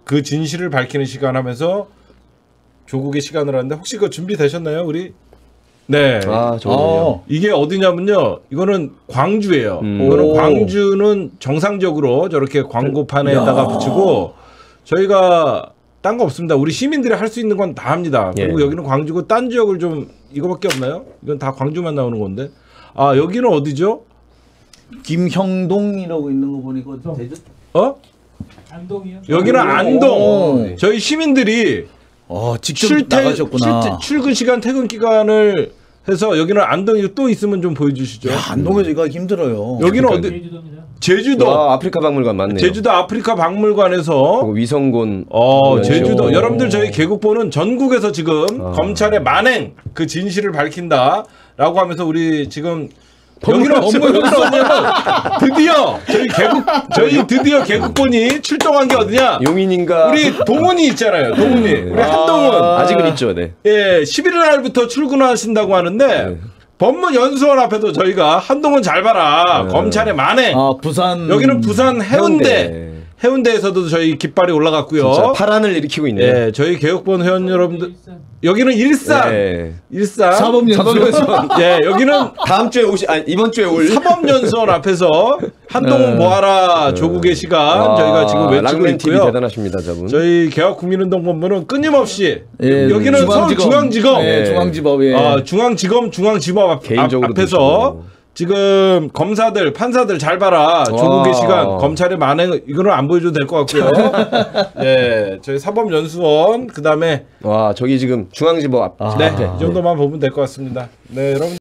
그 진실을 밝히는 시간 하면서 조국의 시간을 하는데 혹시 그거 준비되셨나요, 우리? 네. 이게 어디냐면요. 이거는 광주예요. 이거는 광주는 정상적으로 저렇게 광고판에다가 붙이고 저희가 딴 거 없습니다. 우리 시민들이 할 수 있는 건 다 합니다. 그리고 여기는 광주고 딴 지역을 좀 이거밖에 없나요? 이건 다 광주만 나오는 건데. 아 여기는 어디죠? 김형동이라고 있는 거 보니까 대전. 안동이요? 여기는 안동. 저희 시민들이 직접 나가셨구나. 출근 시간, 퇴근 기간을 해서 여기는 안동이 또 있으면 좀 보여주시죠. 야, 안동에가 힘들어요. 여기는 어디? 제주도입니다. 제주도. 아프리카 박물관 맞네요. 제주도 아프리카 박물관에서 위성군. 제주도. 여러분들 저희 개국보는 전국에서 지금 검찰의 만행 그 진실을 밝힌다라고 하면서 우리 지금 여기는 드디어 저희 드디어 개국본이 출동한 게 어디냐? 용인인가? 우리 동훈이 있잖아요. 동훈이. 우리 한동훈. 아직은 있죠. 네. 예, 11일 날부터 출근하신다고 하는데 법무연수원 앞에도 저희가 한동훈 잘 봐라. 검찰의 만행. 부산. 여기는 부산 해운대에서도 저희 깃발이 올라갔고요. 진짜 파란을 일으키고 있네요. 예, 저희 개혁본 회원 여러분들 여기는 일산. 사법연수원. 예, 여기는 다음 주에 이번 주에 올 사법연수원 앞에서 한동훈 모아라 조국의 시간 저희가 지금 외치고 있고요. 대단하십니다, 저분. 저희 개혁국민운동 본부는 끊임없이 여기는 서울중앙지검, 중앙지법, 중앙지검 개인적으로 앞에서 지금 검사들, 판사들 잘 봐라. 조국의 시간, 검찰의 만행 이거는 안 보여줘도 될 것 같고요. 예, 저희 사법연수원 그다음에 저기 지금 중앙지법 앞. 이 정도만 보면 될 것 같습니다. 네, 여러분.